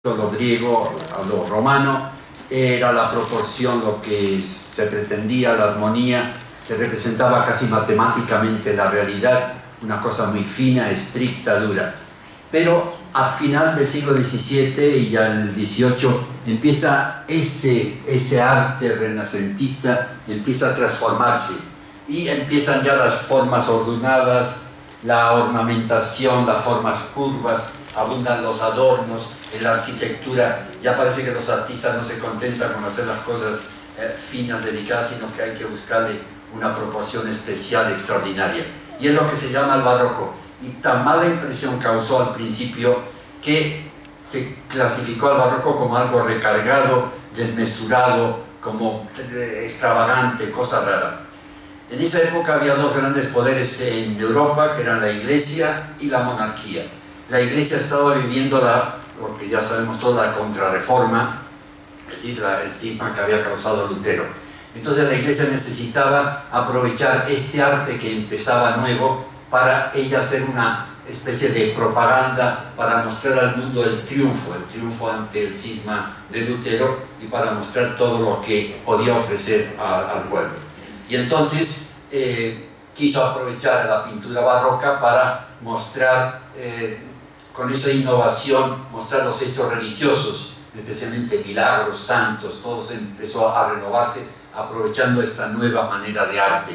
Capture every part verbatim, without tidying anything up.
lo griego a lo romano, era la proporción lo que se pretendía, la armonía, se representaba casi matemáticamente la realidad, una cosa muy fina, estricta, dura. Pero a final del siglo diecisiete y ya en el dieciocho empieza ese, ese arte renacentista, empieza a transformarse y empiezan ya las formas ordenadas, la ornamentación, las formas curvas, abundan los adornos, en la arquitectura. Ya parece que los artistas no se contentan con hacer las cosas eh, finas, delicadas, sino que hay que buscarle una proporción especial, extraordinaria. Y es lo que se llama el barroco. Y tan mala impresión causó al principio que se clasificó al barroco como algo recargado, desmesurado, como eh, extravagante, cosa rara. En esa época había dos grandes poderes en Europa, que eran la Iglesia y la monarquía. La Iglesia estaba viviendo la, lo que ya sabemos toda la contrarreforma, es decir, la, el cisma que había causado Lutero. Entonces la Iglesia necesitaba aprovechar este arte que empezaba nuevo para ella hacer una especie de propaganda para mostrar al mundo el triunfo, el triunfo ante el cisma de Lutero y para mostrar todo lo que podía ofrecer a, al pueblo. Y entonces eh, quiso aprovechar la pintura barroca para mostrar, eh, con esa innovación, mostrar los hechos religiosos, especialmente milagros, santos, todo se empezó a renovarse aprovechando esta nueva manera de arte.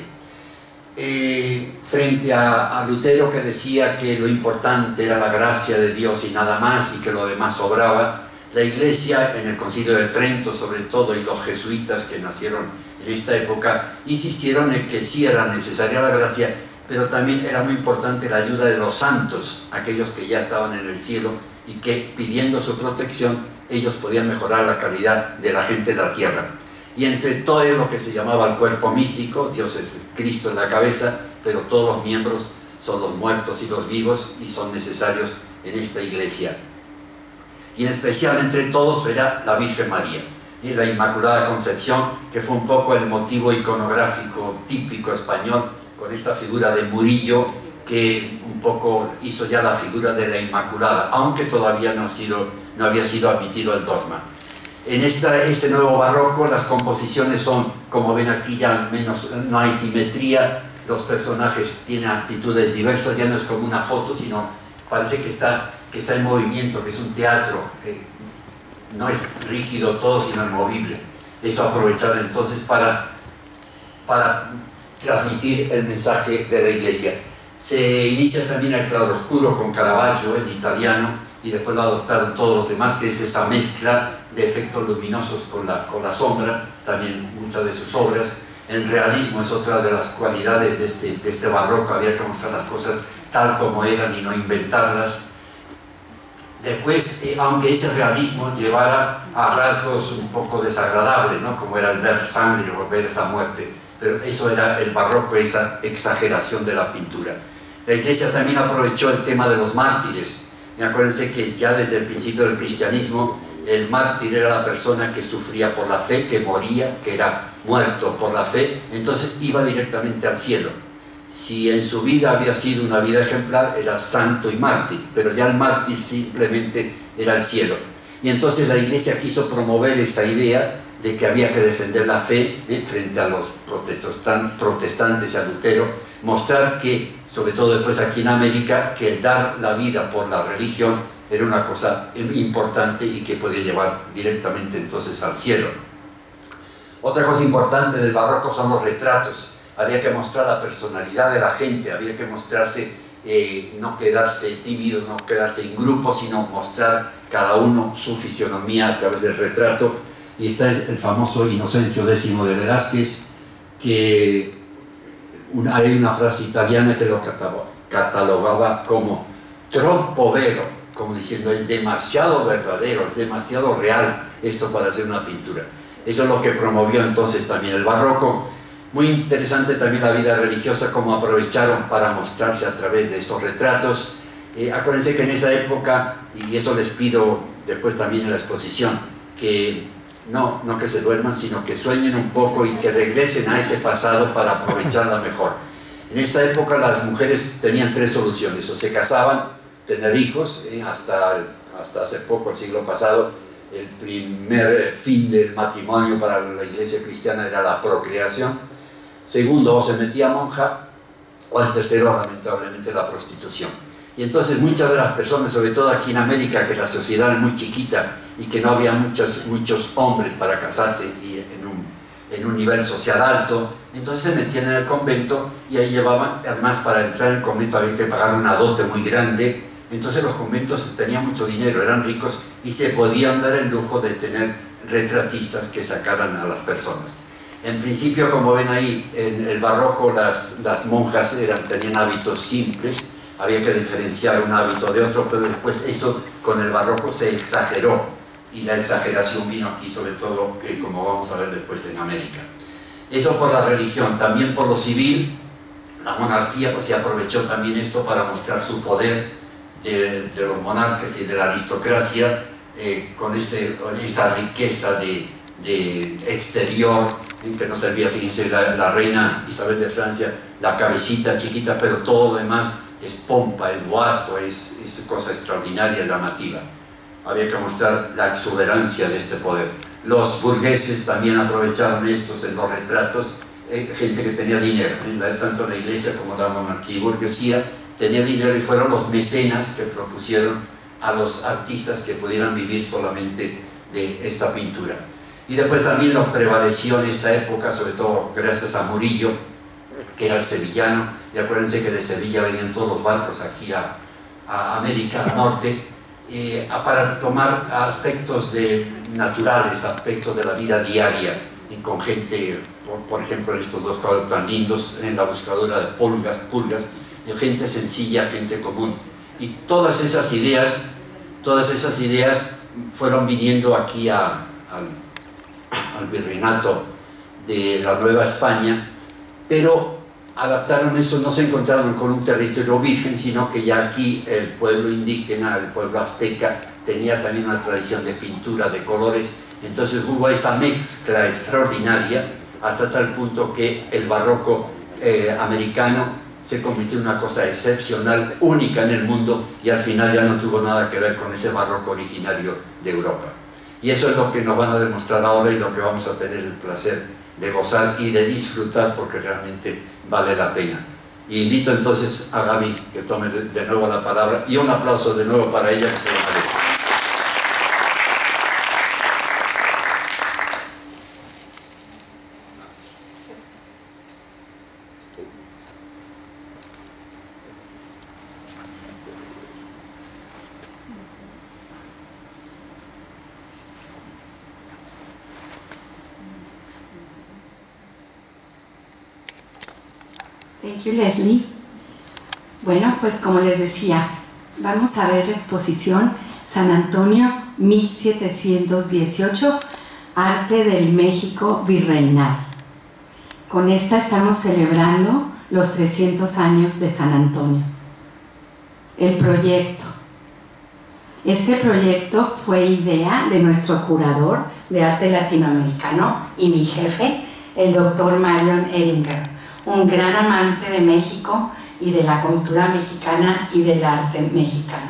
Eh, frente a, a Lutero, que decía que lo importante era la gracia de Dios y nada más, y que lo demás sobraba, la Iglesia, en el Concilio de Trento sobre todo, y los jesuitas que nacieron en esta época, insistieron en que sí era necesaria la gracia, pero también era muy importante la ayuda de los santos, aquellos que ya estaban en el cielo y que, pidiendo su protección, ellos podían mejorar la calidad de la gente de la tierra. Y entre todo lo que se llamaba el cuerpo místico, Dios es Cristo en la cabeza, pero todos los miembros son los muertos y los vivos y son necesarios en esta iglesia. Y en especial entre todos era la Virgen María, y la Inmaculada Concepción, que fue un poco el motivo iconográfico típico español, con esta figura de Murillo, que un poco hizo ya la figura de la Inmaculada, aunque todavía no, ha sido, no había sido admitido el dogma. En esta, este nuevo barroco las composiciones son, como ven aquí, ya menos, no hay simetría, los personajes tienen actitudes diversas, ya no es como una foto, sino parece que está, que está en movimiento, que es un teatro, que no es rígido todo, sino movible. Eso aprovecharon entonces para, para transmitir el mensaje de la Iglesia. Se inicia también el claroscuro con Caravaggio, el italiano, y después lo adoptaron todos los demás, que es esa mezcla de efectos luminosos con la, con la sombra, también muchas de sus obras. El realismo es otra de las cualidades de este, de este barroco, había que mostrar las cosas tal como eran y no inventarlas. Después, eh, aunque ese realismo llevara a rasgos un poco desagradables, ¿no? Como era el ver sangre o ver esa muerte, pero eso era el barroco, esa exageración de la pintura. La Iglesia también aprovechó el tema de los mártires. Y acuérdense que ya desde el principio del cristianismo el mártir era la persona que sufría por la fe, que moría, que era muerto por la fe, entonces iba directamente al cielo. Si en su vida había sido una vida ejemplar, era santo y mártir, pero ya el mártir simplemente era el cielo. Y entonces la Iglesia quiso promover esa idea de que había que defender la fe eh, frente a los protestantes y a Lutero, mostrar que, sobre todo después aquí en América, que el dar la vida por la religión era una cosa importante y que podía llevar directamente entonces al cielo. Otra cosa importante del barroco son los retratos. Había que mostrar la personalidad de la gente, había que mostrarse, eh, no quedarse tímido, no quedarse en grupo, sino mostrar cada uno su fisionomía a través del retrato. Y está el famoso Inocencio X de Velázquez, que una, hay una frase italiana que lo catalogaba como troppo vero, como diciendo es demasiado verdadero, es demasiado real esto para hacer una pintura. Eso es lo que promovió entonces también el barroco. Muy interesante también la vida religiosa, como aprovecharon para mostrarse a través de esos retratos. Eh, acuérdense que en esa época, y eso les pido después también en la exposición, que no, no que se duerman, sino que sueñen un poco y que regresen a ese pasado para aprovecharla mejor. En esta época las mujeres tenían tres soluciones: o se casaban, tener hijos, eh, hasta hasta hace poco, el siglo pasado, el primer fin del matrimonio para la iglesia cristiana era la procreación. Segundo, o se metía monja, o el tercero, lamentablemente, la prostitución. Y entonces muchas de las personas, sobre todo aquí en América, que la sociedad es muy chiquita y que no había muchos, muchos hombres para casarse y en un, en un nivel social alto, entonces se metían en el convento y ahí llevaban, además para entrar en el convento había que pagar una dote muy grande. Entonces los conventos tenían mucho dinero, eran ricos y se podían dar el lujo de tener retratistas que sacaran a las personas. En principio, como ven ahí, en el barroco las, las monjas eran, tenían hábitos simples, había que diferenciar un hábito de otro, pero después eso con el barroco se exageró y la exageración vino aquí sobre todo, que como vamos a ver después en América. Eso por la religión, también por lo civil, la monarquía pues se aprovechó también esto para mostrar su poder de, de los monarcas y de la aristocracia, eh, con, ese, con esa riqueza de, de exterior, en que no servía, fíjense, la, la reina Isabel de Francia, la cabecita chiquita, pero todo lo demás es pompa, es boato, es, es cosa extraordinaria, llamativa. Había que mostrar la exuberancia de este poder. Los burgueses también aprovecharon estos en los retratos, eh, gente que tenía dinero, tanto la iglesia como la monarquía y burguesía tenía dinero y fueron los mecenas que propusieron a los artistas que pudieran vivir solamente de esta pintura. Y después también lo prevaleció en esta época, sobre todo gracias a Murillo, que era el sevillano, y acuérdense que de Sevilla venían todos los barcos aquí a, a América del Norte, eh, para tomar aspectos de, naturales, aspectos de la vida diaria, y con gente, por, por ejemplo, en estos dos cuadros tan lindos, en la buscadora de pulgas, pulgas, gente sencilla, gente común. Y todas esas ideas, todas esas ideas fueron viniendo aquí a, al, al virreinato de la Nueva España, pero adaptaron eso, no se encontraron con un territorio virgen, sino que ya aquí el pueblo indígena, el pueblo azteca, tenía también una tradición de pintura, de colores. Entonces hubo esa mezcla extraordinaria hasta tal punto que el barroco eh, americano se convirtió en una cosa excepcional, única en el mundo, y al final ya no tuvo nada que ver con ese barroco originario de Europa. Y eso es lo que nos van a demostrar ahora y lo que vamos a tener el placer de gozar y de disfrutar, porque realmente vale la pena. Y invito entonces a Gaby que tome de, de nuevo la palabra, y un aplauso de nuevo para ella, que se lo merece. Thank you, Leslie. Bueno, pues como les decía, vamos a ver la exposición San Antonio mil setecientos dieciocho, Arte del México Virreinal. Con esta estamos celebrando los trescientos años de San Antonio. El proyecto. Este proyecto fue idea de nuestro curador de arte latinoamericano y mi jefe, el doctor Marion Ehringer, un gran amante de México y de la cultura mexicana y del arte mexicano.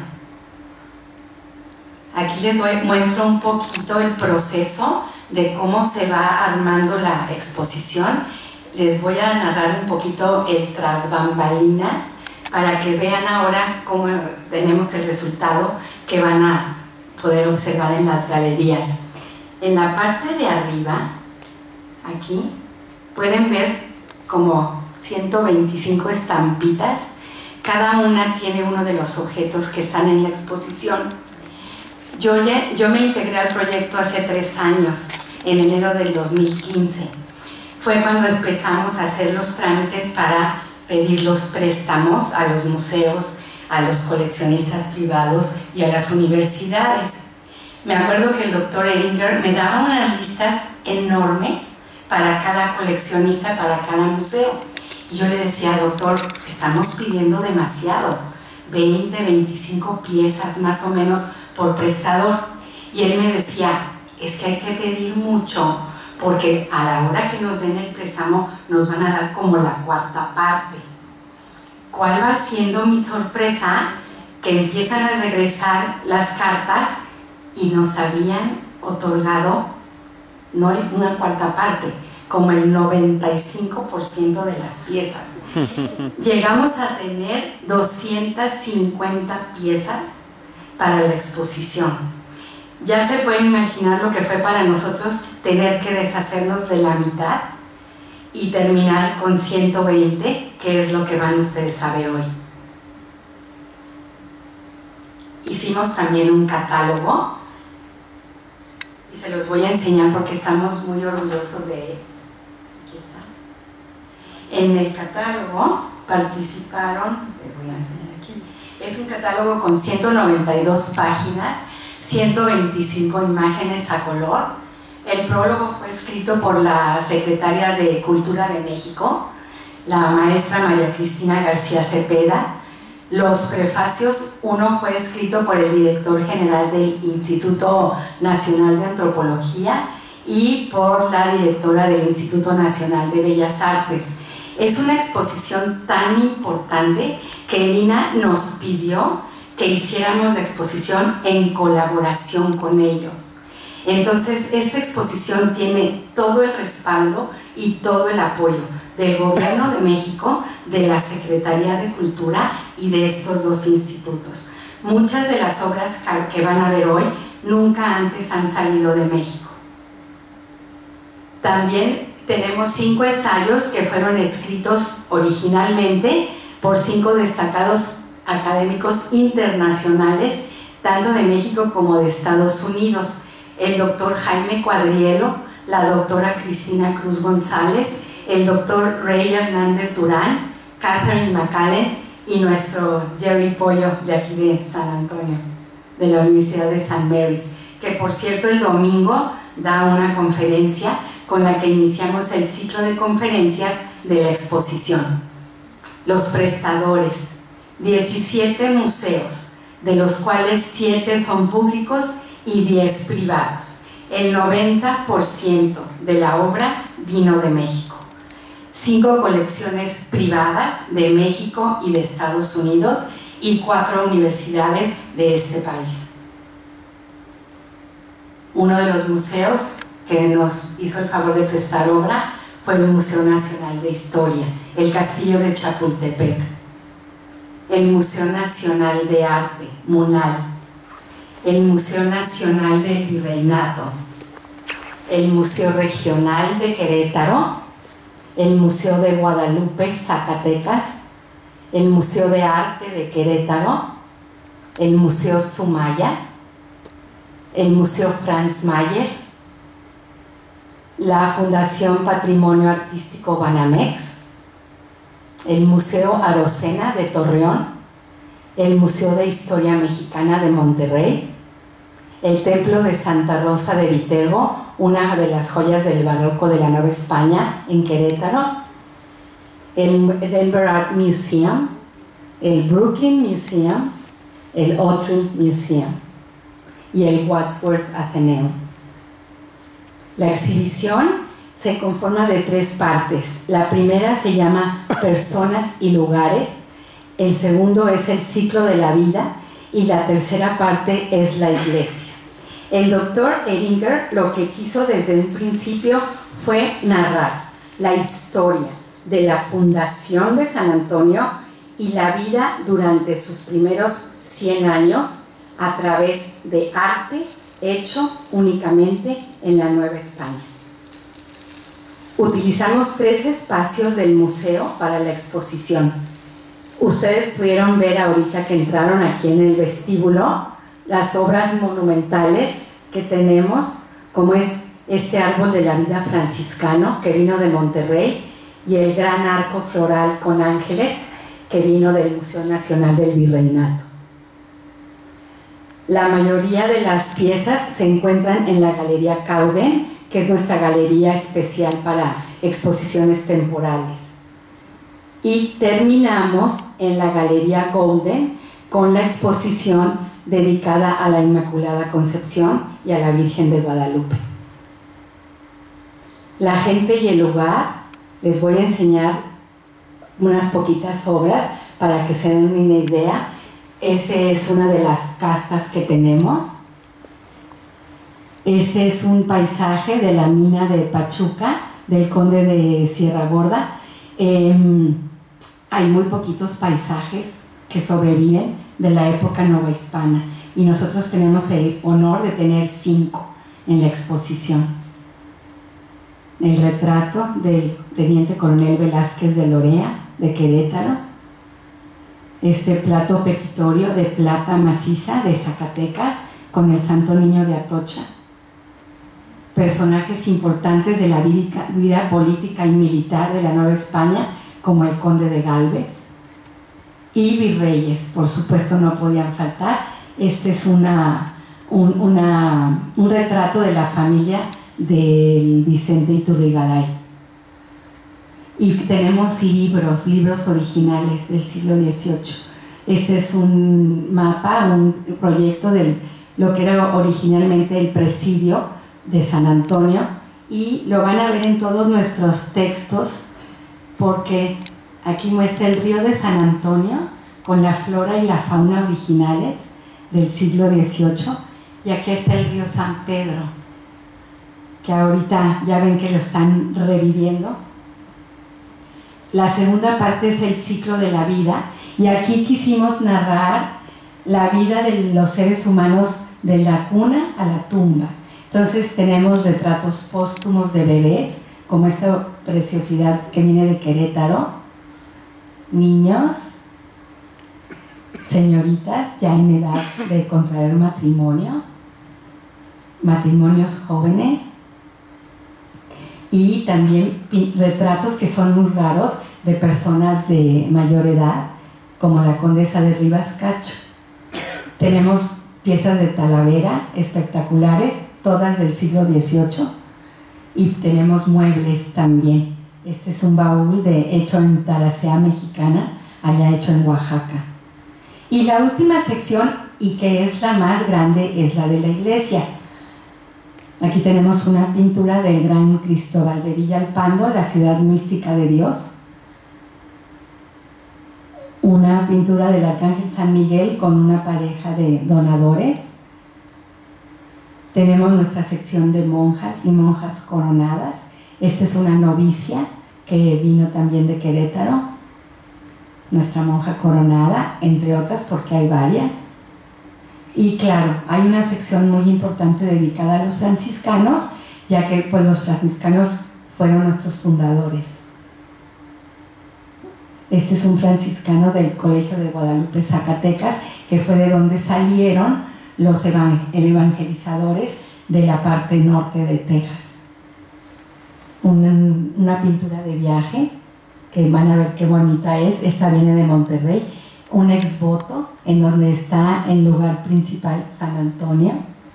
Aquí les voy, muestro un poquito el proceso de cómo se va armando la exposición. Les voy a narrar un poquito el tras bambalinas para que vean ahora cómo tenemos el resultado que van a poder observar en las galerías. En la parte de arriba, aquí, pueden ver como ciento veinticinco estampitas. Cada una tiene uno de los objetos que están en la exposición. Yo, ya, yo me integré al proyecto hace tres años, en enero del dos mil quince. Fue cuando empezamos a hacer los trámites para pedir los préstamos a los museos, a los coleccionistas privados y a las universidades. Me acuerdo que el doctor Ehringer me daba unas listas enormes para cada coleccionista, para cada museo. Y yo le decía, doctor, estamos pidiendo demasiado, veinte, veinticinco piezas más o menos por prestador. Y él me decía, es que hay que pedir mucho, porque a la hora que nos den el préstamo nos van a dar como la cuarta parte. ¿Cuál va siendo mi sorpresa? que empiezan a regresar las cartas y nos habían otorgado no una cuarta parte, como el noventa y cinco por ciento de las piezas. Llegamos a tener doscientas cincuenta piezas para la exposición. Ya se pueden imaginar lo que fue para nosotros tener que deshacernos de la mitad y terminar con ciento veinte, que es lo que van ustedes a ver hoy. Hicimos también un catálogo y se los voy a enseñar porque estamos muy orgullosos de él. Aquí está. En el catálogo participaron, les voy a enseñar aquí, es un catálogo con ciento noventa y dos páginas, ciento veinticinco imágenes a color. El prólogo fue escrito por la secretaria de Cultura de México, la maestra María Cristina García Cepeda. Los prefacios, uno fue escrito por el director general del Instituto Nacional de Antropología y por la directora del Instituto Nacional de Bellas Artes. Es una exposición tan importante que el I N A nos pidió que hiciéramos la exposición en colaboración con ellos. Entonces, esta exposición tiene todo el respaldo y todo el apoyo del Gobierno de México, de la Secretaría de Cultura y de estos dos institutos. Muchas de las obras que van a ver hoy nunca antes han salido de México. También tenemos cinco ensayos que fueron escritos originalmente por cinco destacados académicos internacionales, tanto de México como de Estados Unidos. El doctor Jaime Cuadrielo, la doctora Cristina Cruz González, el doctor Rey Hernández Durán, Catherine McAllen y nuestro Jerry Pollo de aquí de San Antonio, de la Universidad de San Mary's, que por cierto el domingo da una conferencia con la que iniciamos el ciclo de conferencias de la exposición. Los prestadores, diecisiete museos, de los cuales siete son públicos y diez privados. El noventa por ciento de la obra vino de México. Cinco colecciones privadas de México y de Estados Unidos y cuatro universidades de este país. Uno de los museos que nos hizo el favor de prestar obra fue el Museo Nacional de Historia, el Castillo de Chapultepec, el Museo Nacional de Arte, MUNAL, el Museo Nacional del Virreinato, el Museo Regional de Querétaro, el Museo de Guadalupe, Zacatecas, el Museo de Arte de Querétaro, el Museo Sumaya, el Museo Franz Mayer, la Fundación Patrimonio Artístico Banamex, el Museo Arocena de Torreón, el Museo de Historia Mexicana de Monterrey, el Templo de Santa Rosa de Viterbo, una de las joyas del barroco de la Nueva España en Querétaro, el Denver Art Museum, el Brooklyn Museum, el Autry Museum y el Wadsworth Atheneum. La exhibición se conforma de tres partes. La primera se llama Personas y Lugares, el segundo es el ciclo de la vida y la tercera parte es la iglesia. El doctor Edinger lo que quiso desde un principio fue narrar la historia de la fundación de San Antonio y la vida durante sus primeros cien años a través de arte hecho únicamente en la Nueva España. Utilizamos tres espacios del museo para la exposición. Ustedes pudieron ver ahorita que entraron aquí en el vestíbulo las obras monumentales que tenemos, como es este árbol de la vida franciscano que vino de Monterrey y el gran arco floral con ángeles que vino del Museo Nacional del Virreinato. La mayoría de las piezas se encuentran en la Galería Cauden, que es nuestra galería especial para exposiciones temporales. Y terminamos en la Galería Golden con la exposición dedicada a la Inmaculada Concepción y a la Virgen de Guadalupe. La gente y el lugar, les voy a enseñar unas poquitas obras para que se den una idea. Este es una de las castas que tenemos. Este es un paisaje de la mina de Pachuca, del conde de Sierra Gorda. Eh, hay muy poquitos paisajes que sobreviven de la época novohispana y nosotros tenemos el honor de tener cinco en la exposición. El retrato del teniente coronel Velázquez de Lorea, de Querétaro. Este plato pepitorio de plata maciza de Zacatecas con el Santo Niño de Atocha. Personajes importantes de la vida, vida política y militar de la Nueva España, como el conde de Gálvez. Y virreyes, por supuesto, no podían faltar. Este es una, un, una, un retrato de la familia del Vicente Iturrigaray. Y tenemos libros, libros originales del siglo dieciocho. Este es un mapa, un proyecto de lo que era originalmente el presidio de San Antonio, y lo van a ver en todos nuestros textos, porque aquí muestra el río de San Antonio con la flora y la fauna originales del siglo dieciocho, y aquí está el río San Pedro, que ahorita ya ven que lo están reviviendo. La segunda parte es el ciclo de la vida, y aquí quisimos narrar la vida de los seres humanos de la cuna a la tumba. Entonces tenemos retratos póstumos de bebés, como esta preciosidad que viene de Querétaro, niños, señoritas ya en edad de contraer matrimonio, matrimonios jóvenes, y también retratos que son muy raros de personas de mayor edad, como la condesa de Rivas Cacho. Tenemos piezas de Talavera espectaculares, todas del siglo dieciocho, y tenemos muebles también. Este es un baúl de, hecho en Taracea Mexicana, allá hecho en Oaxaca. Y la última sección, y que es la más grande, es la de la iglesia. Aquí tenemos una pintura del gran Cristóbal de Villalpando, la ciudad mística de Dios. Una pintura del Arcángel San Miguel con una pareja de donadores. Tenemos nuestra sección de monjas y monjas coronadas. Esta es una novicia que vino también de Querétaro, nuestra monja coronada, entre otras, porque hay varias. Y claro, hay una sección muy importante dedicada a los franciscanos, ya que pues, los franciscanos fueron nuestros fundadores. Este es un franciscano del Colegio de Guadalupe, Zacatecas, que fue de donde salieron los evangelizadores de la parte norte de Texas. Una, una pintura de viaje, que van a ver qué bonita es. Esta viene de Monterrey. Un exvoto en donde está el lugar principal San Antonio.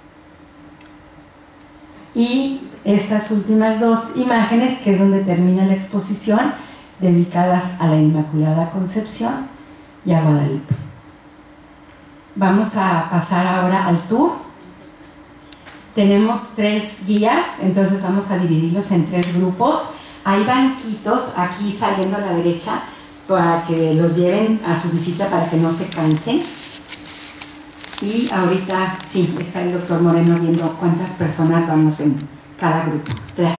Y estas últimas dos imágenes, que es donde termina la exposición, dedicadas a la Inmaculada Concepción y a Guadalupe. Vamos a pasar ahora al tour. Tenemos tres guías, entonces vamos a dividirlos en tres grupos. Hay banquitos aquí saliendo a la derecha para que los lleven a su visita para que no se cansen. Y ahorita, sí, está el doctor Moreno viendo cuántas personas vamos en cada grupo. Gracias.